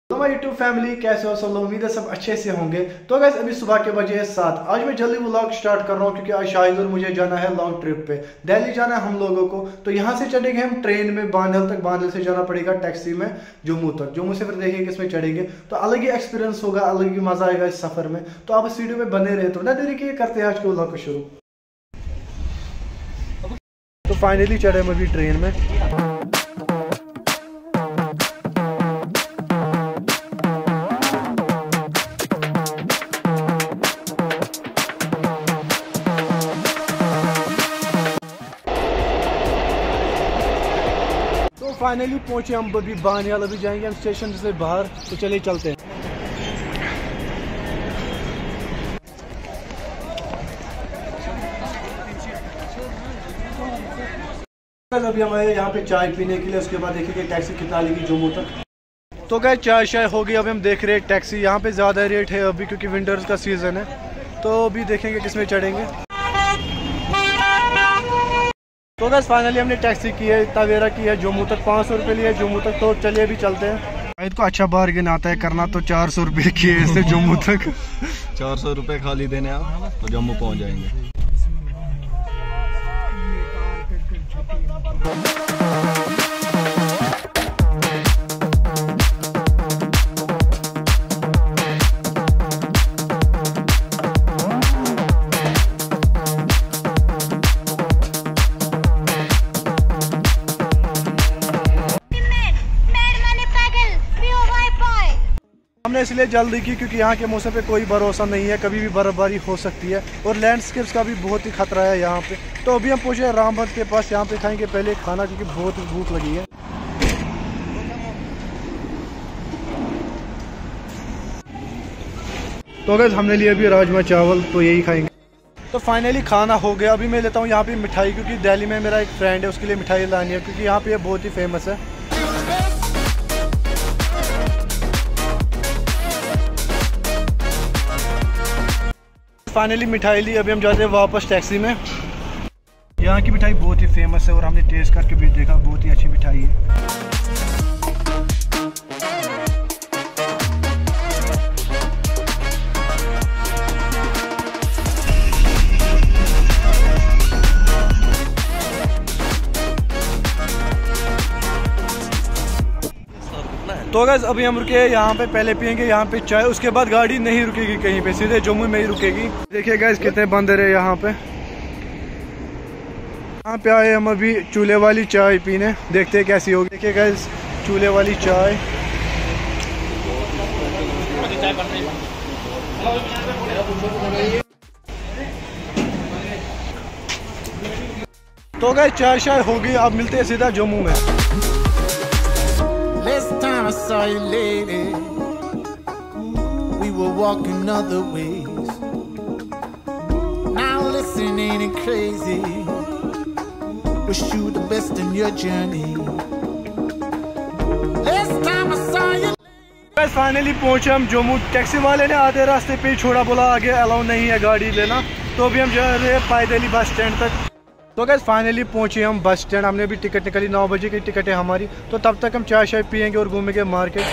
तो मैं YouTube family कैसे हो सब लोग, उम्मीद है सब अच्छे से होंगे। तो गैस अभी सुबह के बजे है 7। आज मैं जल्दी व्लॉग स्टार्ट कर रहा हूँ क्योंकि आज शाहिद और मुझे जाना है लॉन्ग ट्रिप पे, दिल्ली जाना है हम लोगों को। तो यहाँ से चढ़ेंगे हम ट्रेन में बांधल तक, बांधल से जाना पड़ेगा टैक्सी में जम्मू तक, जम्मू से फिर देखेंगे किसमें चढ़ेंगे। तो अलग ही एक्सपीरियंस होगा, अलग ही मजा आएगा इस सफर में। तो आप इस वीडियो में बने रहे, तो ना देरी किए करते हैं आज के व्लॉग को शुरू। तो फाइनली चढ़े हम अभी ट्रेन में। फाइनली पहुंचे हम अभी बानियाल, अभी जाएंगे हम स्टेशन से बाहर। तो चलिए चलते हैं। अभी हम आए यहाँ पे चाय पीने के लिए, उसके बाद देखेंगे टैक्सी कितना लेगी जम्मू तक। तो गए चाय शाय होगी, अभी हम देख रहे हैं टैक्सी। यहाँ पे ज़्यादा रेट है अभी क्योंकि विंटर्स का सीज़न है। तो अभी देखेंगे किसमें चढ़ेंगे। तो बस फाइनली हमने टैक्सी की है, तवेरा की है जम्मू तक, 500 रुपये लिए जम्मू तक। तो चलिए अभी चलते हैं। शायद को अच्छा बार्गेन आता है करना, तो 400 रुपये किए इससे जम्मू तक। 400 रुपये खाली देने आप तो जम्मू पहुंच जाएंगे। हमने इसलिए जल्दी की क्योंकि यहाँ के मौसम पे कोई भरोसा नहीं है, कभी भी बर्फबारी हो सकती है और लैंडस्केप्स का भी बहुत ही खतरा है यहाँ पे। तो अभी हम पहुँचे रामबन के पास, यहाँ पे खाएंगे पहले खाना क्योंकि बहुत ही भूख लगी है। तो अगर हमने लिए अभी राजमा चावल, तो यही खाएंगे। तो फाइनली खाना हो गया। अभी मैं लेता हूँ यहाँ पे मिठाई, क्योंकि दिल्ली में मेरा एक फ्रेंड है, उसके लिए मिठाई लानी है क्योंकि यहाँ पे ये बहुत ही फेमस है। फाइनली मिठाई ली, अभी हम जाते हैं वापस टैक्सी में। यहाँ की मिठाई बहुत ही फेमस है और हमने टेस्ट करके भी देखा, बहुत ही अच्छी मिठाई है। तो गाइस अभी हम रुके यहाँ पे, पहले पियेंगे यहाँ पे चाय, उसके बाद गाड़ी नहीं रुकेगी कहीं पे, सीधे जम्मू में ही रुकेगी। देखिए गाइस कितने बंदर है यहाँ पे। यहाँ पे आए हम अभी चूल्हे वाली चाय पीने, देखते हैं कैसी होगी। देखिए गाइस चूल्हे वाली चाय। तो गाइस चाय शाय होगी, अब मिलते हैं सीधा जम्मू में। I saw you lady, we were walking other ways. Now listen, ain't it crazy? Wish you the best in your journey. Last time I saw you. बस फाइनली पहुंचे हम जम्मू। टैक्सी वाले ने आधे रास्ते पे ही छोड़ा, बोला आगे अलाउ नहीं है गाड़ी लेना। तो अभी हम जा रहे हैं पैदल बस स्टैंड तक। तो गैस फाइनली पहुंचे हम बस स्टैंड। हमने भी टिकट निकाली, 9 बजे की टिकट है हमारी। तो तब तक हम चाय शाय पियेंगे और घूमेंगे market.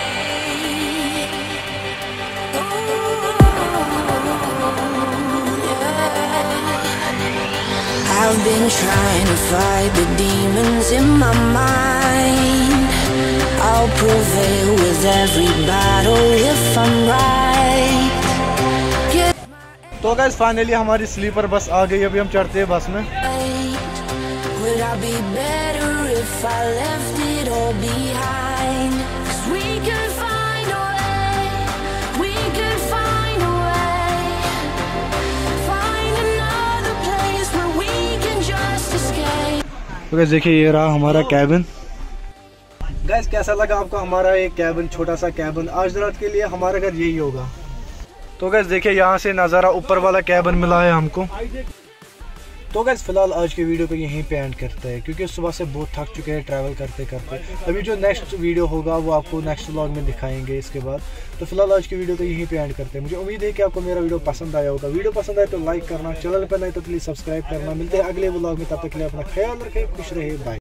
I've been trying to fight the demons in my mind. I'll prevail with every battle if I'm right. तो गैस फाइनली हमारी स्लीपर बस आ गई, अभी हम चढ़ते हैं बस में। Would I be better if I left it all behind? 'Cause we could find a way, we could find a way, find another place where we can just escape. तो guys देखिए ये रहा हमारा कैबिन। गैस कैसा लगा आपको हमारा एक कैबिन, छोटा सा कैबिन। आज रात के लिए हमारा घर यही होगा। तो गैस देखिए यहाँ से नज़ारा, ऊपर वाला कैबिन मिला है हमको। तो गैस फिलहाल आज के वीडियो को यहीं पे एंड करते हैं क्योंकि सुबह से बहुत थक चुके हैं ट्रैवल करते करते। अभी जो नेक्स्ट वीडियो होगा वो आपको नेक्स्ट व्लॉग में दिखाएंगे इसके बाद। तो फिलहाल आज की वीडियो को यहीं पे एंड करते हैं। मुझे उम्मीद है कि आपको मेरा वीडियो पसंद आया होगा। वीडियो पसंद आए तो लाइक करना, चैनल पर नहीं तो प्लीज़ सब्सक्राइब करना। मिलते हैं अगले व्लॉग में, तब तक के लिए अपना ख्याल रखें, खुश रहे, बाय।